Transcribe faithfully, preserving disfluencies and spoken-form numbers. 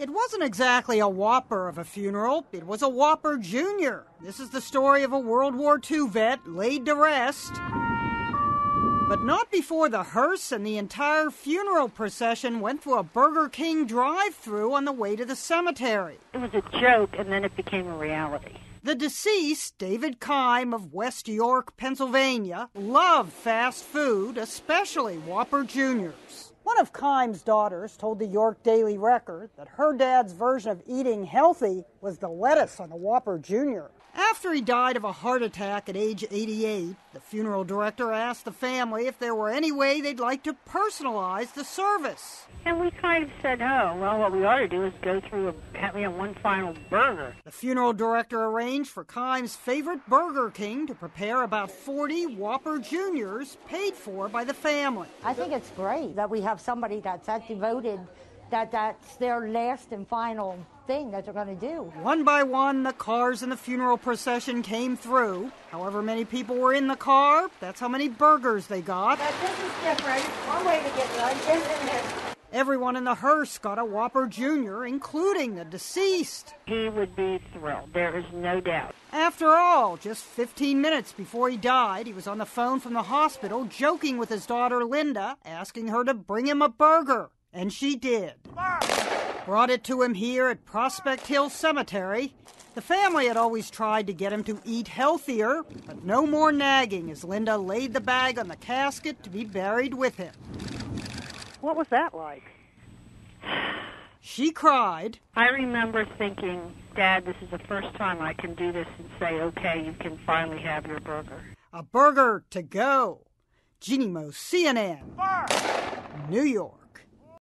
It wasn't exactly a Whopper of a funeral. It was a Whopper Junior This is the story of a World War Two vet laid to rest. But not before the hearse and the entire funeral procession went through a Burger King drive-thru on the way to the cemetery. It was a joke, and then it became a reality. The deceased, David Keim of West York, Pennsylvania, loved fast food, especially Whopper Juniors. One of Keim's daughters told the York Daily Record that her dad's version of eating healthy was the lettuce on the Whopper Junior After he died of a heart attack at age eighty-eight, the funeral director asked the family if there were any way they'd like to personalize the service. And we kind of said, oh, well, what we ought to do is go through a, you know, one final burger. The funeral director arranged for Keim's favorite Burger King to prepare about forty Whopper Juniors paid for by the family. I think it's great that we have somebody that's that devoted, that that's their last and final thing that they're going to do. One by one, the cars in the funeral procession came through. However many people were in the car, that's how many burgers they got. But this is different. One way to get lunch, isn't it? Everyone in the hearse got a Whopper Junior, including the deceased. He would be thrilled. There is no doubt. After all, just fifteen minutes before he died, he was on the phone from the hospital joking with his daughter Linda, asking her to bring him a burger. And she did. Brought it to him here at Prospect Hill Cemetery. The family had always tried to get him to eat healthier, but no more nagging as Linda laid the bag on the casket to be buried with him. What was that like? She cried. I remember thinking, Dad, this is the first time I can do this and say, okay, you can finally have your burger. A burger to go. Jeannie Moe, C N N, New York.